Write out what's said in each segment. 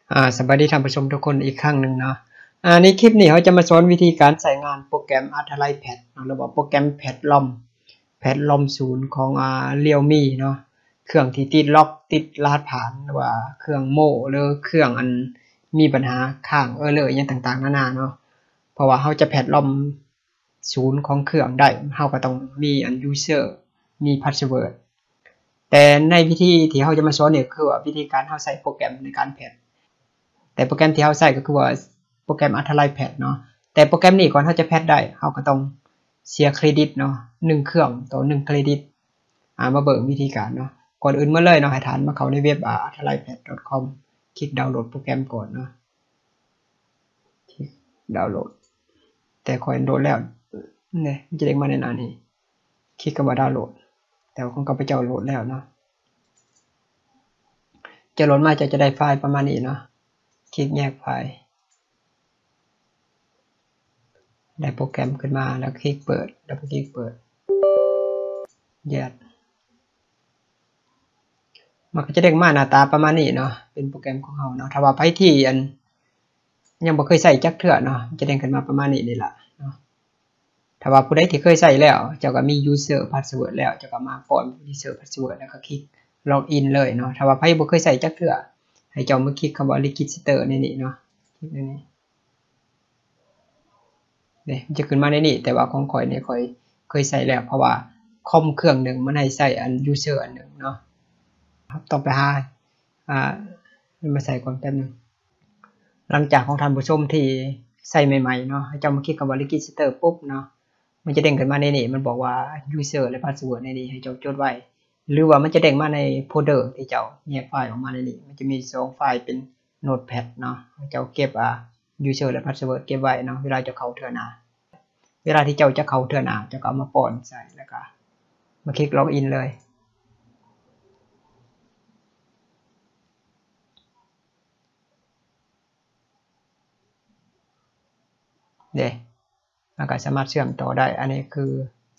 สวัสดีท่านผู้ชมทุกคนอีกครั้งหนึ่งเนาะในคลิปนี้เขาจะมาสอนวิธีการใช้งานโปรแกรม Artalight Pad หรือว่าโปรแกรม Pad LOM 0ของRealme เนาะเครื่องที่ติดล็อกติดรหัสผ่านหรือว่าเครื่องโม่หรือเครื่องอันมีปัญหาค้างเลยอย่างต่างๆนานาเนาะเพราะว่าเขาจะ Pad LOM 0ของเครื่องได้เขาก็ต้องมีuser มี password แต่ในวิธีที่เขาจะมาสอนเนี่ยคือว่าวิธีการเขาใส่โปรแกรมในการแพดแต่โปรแกรมที่เขาใส่ก็คือว่าโปรแกรม Artalight Pad เนาะแต่โปรแกรมนี้ก่อนเขาจะแพดได้เขาก็ต้องเสียเครดิตเนาะ1เครื่องต่อ1เครดิตมาเบิ่งวิธีการเนาะก่อนอื่นมาเลยเนาะให้ท่านมาเข้าในเว็บartalightpad.com คลิกดาวน์โหลดโปรแกรมก่อนเนาะคลิกดาวน์โหลดแต่ค่อยโหลดแล้วเนี่ยมันจะเด้งมาในหน้านี้คลิกคำว่าดาวน์โหลดแต่ของข้าพเจ้าโหลดแล้วเนาะจะโหลดมาจะได้ไฟล์ประมาณนี้เนาะคลิกแยกไฟล์ได้โปรแกรมขึ้นมาแล้วคลิกเปิดดับเบิลคลิกเปิดแยกมันก็จะเด้งมาหน้าตาประมาณนี้เนาะเป็นโปรแกรมของเราเนาะถ้าว่าไปที่ยังบ่เคยใส่จักเทื่อเนาะจะเด้งขึ้นมาประมาณนี้นี่ล่ะเนาะถ้าว่าผู้ใดที่เคยใส่แล้วเจ้าก็มี user password แล้วเจ้าก็มาป้อน user password แล้วก็คลิกล็อกอินเลยเนาะถ้าว่าใครบ่เคยใส่จักเทื่อให้เจ้ามาคลิกคำว่า register ในนี้เนาะคลิกในนี้เนี่ยจะขึ้นมาในนี้แต่ว่าของข่อยเนี่ยข่อยเคยใส่แล้วเพราะว่าคอมเครื่องหนึ่งมันให้ใส่user อันหนึ่งเนาะต้องไปหามาใส่ก่อนแป๊บนึงหลังจากของท่านผู้ชมที่ใส่ใหม่ๆเนาะให้เจ้ามาคลิกคำว่า register ปุ๊บเนาะมันจะเด้งขึ้นมาในนี้มันบอกว่า user และ password ในนี้ให้เจ้าจดไว้หรือว่ามันจะเด้งมาในโฟลเดอร์ที่เจ้าแยกไฟล์ออกมาในนี้มันจะมี2ไฟล์เป็น notepad เนาะเจ้าเก็บuser และ password เก็บไว้เนาะเวลาจะเข้าเทื่อหน้าเวลาที่เจ้าจะเข้าเทื่อหน้าเจ้าก็เอามาป้อนใส่แล้วก็มาคลิกล็อกอินเลยเด้มันก็สามารถเชื่อมต่อได้อันนี้คือ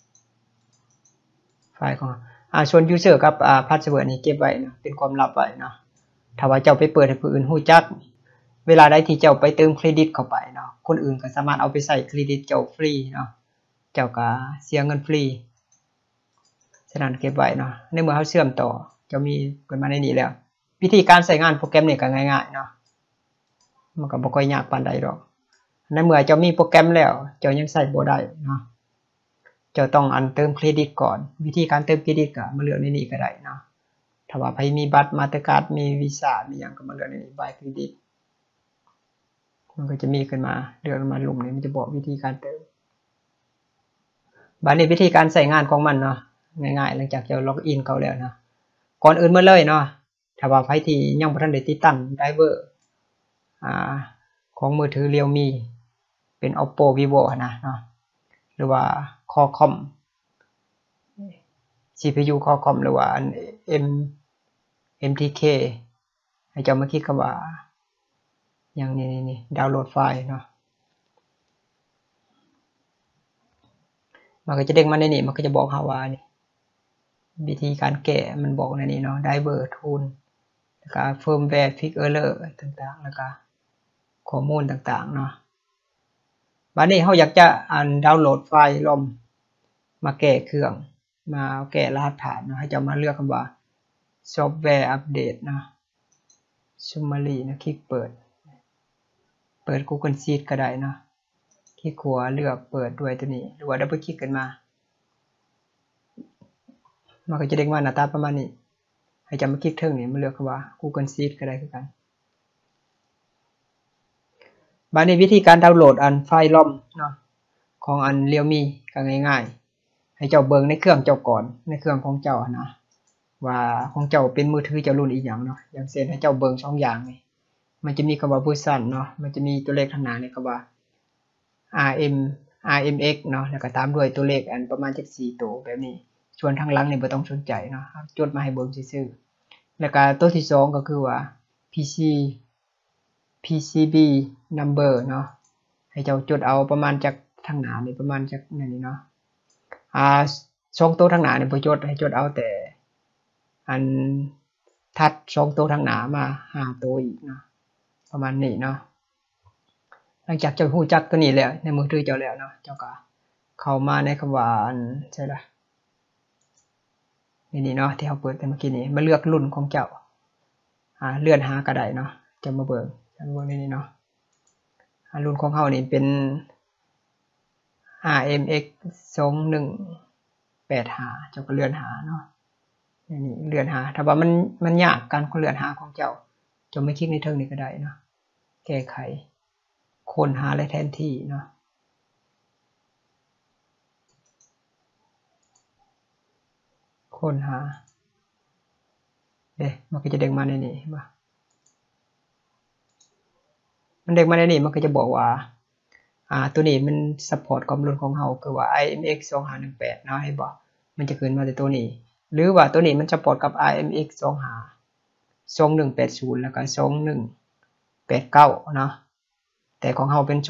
ไฟล์ของส่วน user กับpassword นี่เก็บไว้นะเป็นความลับไว้เนาะถ้าว่าเจ้าไปเปิดให้ผู้อื่นรู้จักเวลาใดที่เจ้าไปเติมเครดิตเข้าไปเนาะคนอื่นก็สามารถเอาไปใส่เครดิตเจ้าฟรีเนาะเจ้าก็เสียเงินฟรีฉะนั้นเก็บไว้เนาะในเมื่อเฮาเชื่อมต่อจะมีขึ้นมาในนี้แล้ววิธีการใช้งานโปรแกรมนี่ก็ง่ายๆเนาะมันก็บ่ค่อยยากปานใดดอกในเมื่อเจ้ามีโปรแกรมแล้วเจ้ายังใช้บ่ได้เนาะเจ้าต้องเติมเครดิตก่อนวิธีการเติมเครดิตก็มาเลือกในนี้ก็ได้เนาะถ้าว่าใครมีบัตรมาสเตอร์การ์ดมีวีซ่ามีหยังก็มาเลือกในนี้บัตรเครดิตมันก็จะมีขึ้นมาเลือกมาลุ่มนี้มันจะบอกวิธีการเติมบัดนี้วิธีการใช้งานของมันเนาะง่ายๆหลังจากเจ้าล็อกอินเข้าแล้วเนาะก่อนอื่นมาเลยเนาะถ้าว่าใครที่ยังบ่ทันได้ติดตั้งไดรเวอร์ของมือถือ Realme เป็น Oppo Vivo นะเนาะหรือว่า Qualcomm CPU Qualcomm หรือว่าMTK ให้เจ้ามาคลิกคำว่าอย่างนี้ดาวน์โหลดไฟล์เนาะมันก็จะเด้งมาในนี้มันก็จะบอกว่านี่วิธีการแก้มันบอกในนี้เนาะ Driver Tool แล้วก็ Firmware Fix Error ต่างๆแล้วก็ข้อมูลต่างๆเนาะบัดนี้เราอยากจะดาวน์โหลดไฟล์ ROM มาแก้เครื่องมาแก้รหัสผ่านเนาะให้เจ้ามาเลือกคำว่า Software Update เนาะ Summary นะคลิกเปิดGoogle Sheet ก็ได้เนาะคลิกขวาเลือกเปิดด้วยตัวนี้หรือว่าดับเบิลคลิกกันมามันก็จะเด้งมาหน้าตาประมาณนี้ให้จำมาคลิกเทิงนี่มาเลือกคำว่า Google Sheet ก็ได้คือกันบัดนี้วิธีการดาวน์โหลดไฟล์ ROM เนาะของ Realme ก็ง่ายๆให้เจ้าเบิ่งในเครื่องเจ้าก่อนในเครื่องของเจ้านะว่าของเจ้าเป็นมือถือเจ้ารุ่นอีหยังเนาะอย่างเช่นให้เจ้าเบิ่ง2อย่างนี่มันจะมีคำว่า version เนาะมันจะมีตัวเลขข้างหน้านี่คำว่า RMX เนาะแล้วก็ตามด้วยตัวเลขประมาณจัก4ตัวแบบนี้ส่วนทางหลังนี่บ่ต้องสนใจเนาะจดมาให้เบิ่งซื่อๆแล้วก็ตัวที่2ก็คือว่า PCB number เนาะให้เจ้าจดเอาประมาณจากทางหน้านี่ประมาณจากนี่เนาะ2ตัวทางหน้านี่บ่จดให้จดเอาแต่ถัด2ตัวทางหน้ามา5ตัวอีกเนาะประมาณนี้เนาะหลังจากเจ้าฮู้จักตัวนี้แล้วในมือถือเจ้าแล้วเนาะเจ้าก็เข้ามาในคำว่าใช่ล่ะนี่เนาะที่เราเปิดไปเมื่อกี้นี้มาเลือกรุ่นของเจ้าเลื่อนหาก็ได้เนาะจะมาเบิ่งนี่เนาะรุ่นของเฮานี่เป็น RMX 2185เจ้าก็เลื่อนหาเนาะนี่เลื่อนหาถ้าว่ามันยากการเลื่อนหาของเจ้าไม่คลิกในเทิงนี้ก็ได้เนาะแก้ไขค้นหาและแทนที่เนาะค้นหามันก็จะเด้งมาในนี้ป่ะมันเด้งมาในนี้มันก็จะบอกว่าตัวนี้มันซัพพอร์ตความรุ่นของเฮาคือว่า IMX 2518เนาะให้บอกมันจะขึ้นมาแต่ตัวนี้หรือว่าตัวนี้มันซัพพอร์ตกับ IMX 2180แล้วก็2189เนาะแต่ของเฮาเป็น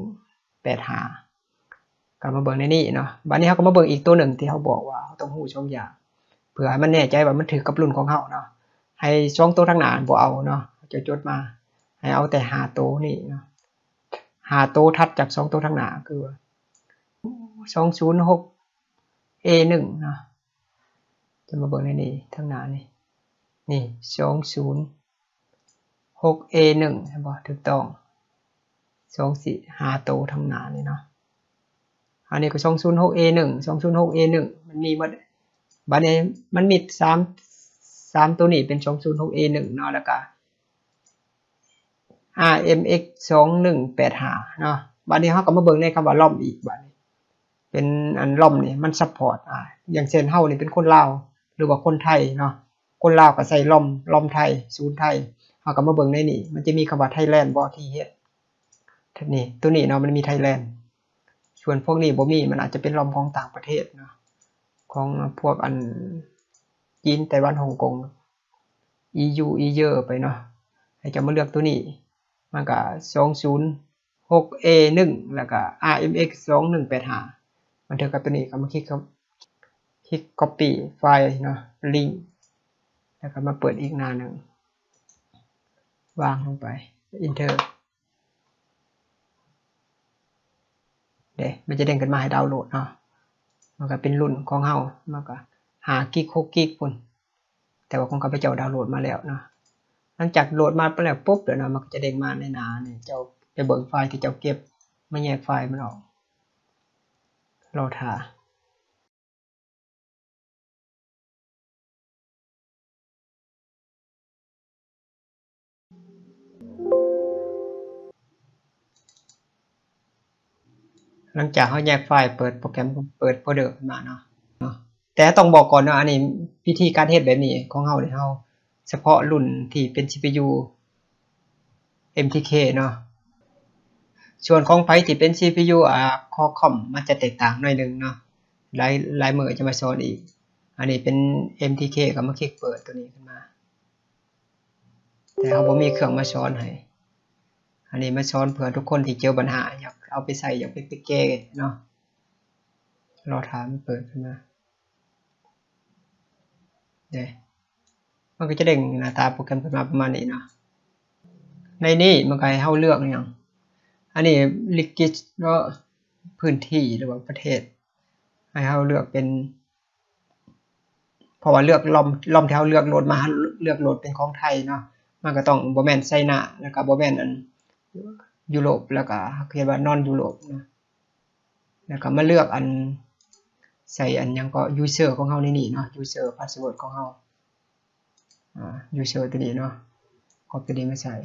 2185ก็มาเบิ่งในนี้เนาะบัดนี้เฮาก็มาเบิ่งอีกตัวหนึ่งที่เฮาบอกว่าเฮาต้องฮู้2อย่างเพื่อให้มันแน่ใจว่ามันถือกับรุ่นของเฮาเนาะให้2ตัวทางหน้าบ่เอาเนาะจะจดมาให้เอาแต่5ตัวนี่เนาะ5ตัวถัดจาก2ตัวทางหน้าคือ206A1 เนาะจะมาเบิ่งในนี้ทางหน้านี่206A1 ใช่บ่ถูกต้อง5ตัวทางหน้านี่เนาะอันนี้ก็206A1 206A1 มันมีหมดบัดนี้มันมี3ตัวนี้เป็น206A1 เนาะแล้วก็ RMX 2185เนาะบัดนี้เฮาก็มาเบิ่งในคำว่าล่อมอีกบัดนี้เป็นอันล่อมนี่มันซัพพอร์ตอย่างเช่นเฮานี่เป็นคนลาวหรือว่าคนไทยเนาะคนลาวก็ใส่ล่อมไทยศูนย์ไทยเฮาก็มาเบิ่งในนี่มันจะมีคำว่า Thailand บ่ที่เฮ็ดนี่ตัวนี้เนาะมันมี Thailand ส่วนพวกนี้บ่มีมันอาจจะเป็นล่อมของต่างประเทศเนาะของพวกอันจีนไต้หวันฮ่องกง EU เยอะไปเนาะให้จะมาเลือกตัวนี้มันก็ 206A1 แล้วก็ RMX 2185มันเท่ากับตัวนี้ก็มาคลิก copy ไฟล์เนาะ link แล้วก็มาเปิดอีกหน้าหนึ่งวางลงไป enter มันจะเด้งขึ้นมาให้ดาวน์โหลดเนาะมันก็เป็นรุ่นของเฮามันก็5 กิก 6 กิกพุ่นแต่ว่าของข้าพเจ้าดาวน์โหลดมาแล้วเนาะหลังจากโหลดมาไปแล้วปุ๊บเดี๋ยวนะมันก็จะเด้งมาในหน้านี่เจ้าไปเบิ่งไฟล์ที่เจ้าเก็บมาแยกไฟล์มันออกรอท่าหลังจากเฮาแยกไฟล์เปิดโปรแกรมเปิดโฟลเดอร์ขึ้นมาเนาะแต่ต้องบอกก่อนเนาะอันนี้วิธีการเฮ็ดแบบนี้ของเฮานี่เฮาเฉพาะรุ่นที่เป็น CPU MTK เนาะส่วนของไผที่เป็น CPU Qualcomm มันจะแตกต่างหน่อยนึงเนาะหลายมื้อจะมาสอนอีกอันนี้เป็น MTK ก็มาคลิกเปิดตัวนี้ขึ้นมาแต่เฮาบ่มีเครื่องมาสอนให้อันนี้มาสอนเพื่อทุกคนที่เจอปัญหาอยากเอาไปใส่อยากไปแก้เนาะรอถามเปิดขึ้นมามันก็จะเด้งหน้าตาโปรแกรมขึ้นมาประมาณนี้เนาะในนี้มันก็ให้เฮาเลือกอย่างอันนี้ liquid ก็พื้นที่หรือว่าประเทศให้เฮาเลือกเป็นเพราะว่าเลือกลอมที่เฮาเลือกโหลดมาเลือกโหลดเป็นของไทยเนาะมันก็ต้องบ่แม่นไชน่าแล้วก็บ่แม่นอันยุโรปแล้วก็เขียนว่านอนยุโรปนะแล้วก็มาเลือกอันใส่อันยังก็ user ของเฮาในนี้เนาะ user password ของเฮาuser ตัวนี้เนาะcopy ตัวนี้มาใส่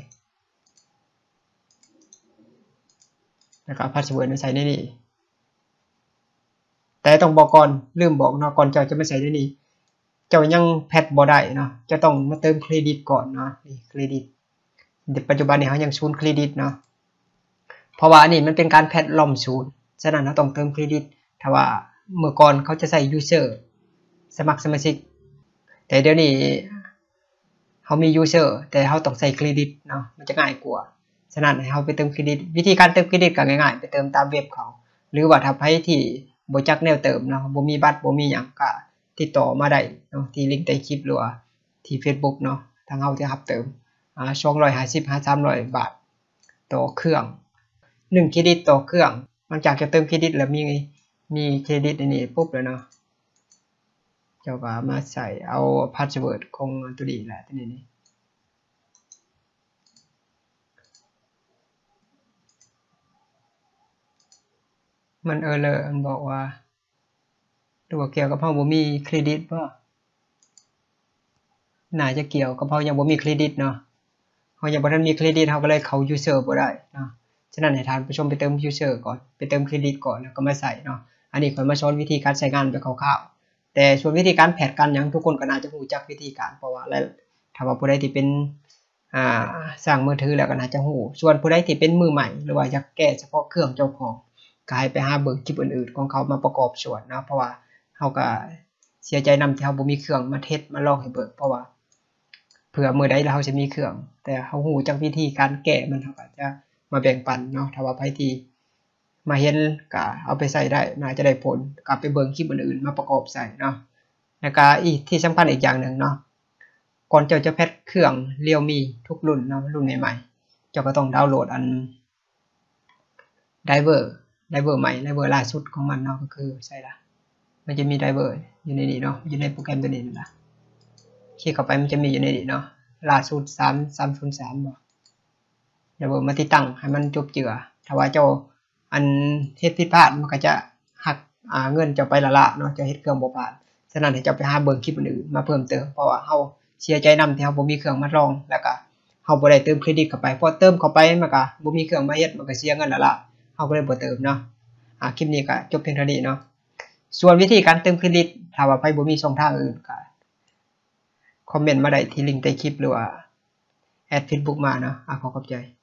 แล้วก็ password มาใส่ในนี้แต่ต้องบอกก่อนลืมบอกเนาะก่อนเจ้าจะมาใส่ในนี้เจ้ายังแพทบ่ได้เนาะจะต้องมาเติมเครดิตก่อนเนาะนี่เครดิตปัจจุบันนี้เฮายัง0เครดิตเนาะเพราะว่าอันนี้มันเป็นการแพทล่อม0ฉะนั้นเราต้องเติมเครดิตถ้าว่าเมื่อก่อนเขาจะใส่ user สมัครสมาชิกแต่เดี๋ยวนี้เฮามี user แต่เฮาต้องใส่เครดิตเนาะมันจะง่ายกว่าฉะนั้นให้เฮาไปเติมเครดิตวิธีการเติมเครดิตก็ง่ายๆไปเติมตามเว็บเขาหรือว่าถ้าใครที่บ่จักแนวเติมเนาะบ่มีบัตรบ่มีหยังก็ติดต่อมาได้เนาะที่ลิงก์ใต้คลิปหรือว่าที่ Facebook เนาะทางเฮาจะรับเติม 250-300 บาทต่อเครื่อง1เครดิตต่อเครื่องหลังจากจะเติมเครดิตแล้วมีเครดิตในนี้ปุ๊บแล้วเนาะเจ้าก็มาใส่เอาพาสเวิร์ดของตัวนี้แหละตัวนี้มันเลยมันบอกว่าตัวเกี่ยวกับเฮาบ่มีเครดิตบ่น่าจะเกี่ยวกับเฮายังบ่มีเครดิตเนาะเฮายังบ่ทันมีเครดิตเฮาก็เลยเข้ายูเซอร์บ่ได้เนาะฉะนั้นให้ท่านผู้ชมไปเติมยูเซอร์ก่อนไปเติมเครดิตก่อนแล้วก็มาใส่เนาะอันนี้ค่อยมาสอนวิธีการใช้งานแบบคร่าวๆแต่ส่วนวิธีการแพทกันหยังทุกคนก็น่าจะรู้จักวิธีการเพราะว่าถ้าว่าผู้ใดที่เป็นสร้างมือถือแล้วก็น่าจะรู้ส่วนผู้ใดที่เป็นมือใหม่หรือว่าอยากแก้เฉพาะเครื่องเจ้าของก็ให้ไปหาเบิ่งคลิปอื่นๆของเขามาประกอบส่วนเนาะเพราะว่าเฮาก็เสียใจนำที่เฮาบ่มีเครื่องมาเทสมาลองให้เบิ่งเพราะว่าเผื่อมื้อใดแล้วเฮาสิมีเครื่องแต่เฮารู้จักวิธีการแก้มันเฮาก็จะมาแบ่งปันเนาะถ้าว่าไผที่มาเห็นก็เอาไปใส่ได้น่าจะได้ผลกลับไปเบิ่งคลิปอื่นๆมาประกอบใส่เนาะแล้วก็อีกที่สำคัญอีกอย่างนึงเนาะก่อนเจ้าจะแพทเครื่อง Realme ทุกรุ่นเนาะรุ่นใหม่ๆเจ้าก็ต้องดาวน์โหลดไดเวอร์ใหม่ไดเวอร์ล่าสุดของมันเนาะก็คือใช่ละมันจะมีไดเวอร์อยู่ในนี้เนาะอยู่ในโปรแกรมตัวนี้นั่นล่ะคลิกเข้าไปมันจะมีอยู่ในนี้เนาะล่าสุด303บ่ไดเวอร์มาติดตั้งให้มันจบเจือถ้าว่าเจ้าอันเฮ็ดผิดพลาดมันก็จะหักเงินเจ้าไปละเนาะเจ้าเฮ็ดเครื่องบ่ผ่านฉะนั้นให้เจ้าไปหาเบิ่งคลิปอื่นๆมาเพิ่มเติมเพราะว่าเฮาเสียใจนำที่เฮาบ่มีเครื่องมาลองแล้วก็เฮาบ่ได้เติมเครดิตเข้าไปพอเติมเข้าไปมันก็บ่มีเครื่องมาเฮ็ดมันก็เสียเงินละเฮาก็เลยบ่เติมเนาะคลิปนี้ก็จบเพียงเท่านี้เนาะส่วนวิธีการเติมเครดิตถ้าว่าไผบ่มีช่องทางอื่นก็คอมเมนต์มาได้ที่ลิงก์ใต้คลิปหรือว่าแอด Facebook มาเนาะขอขอบใจ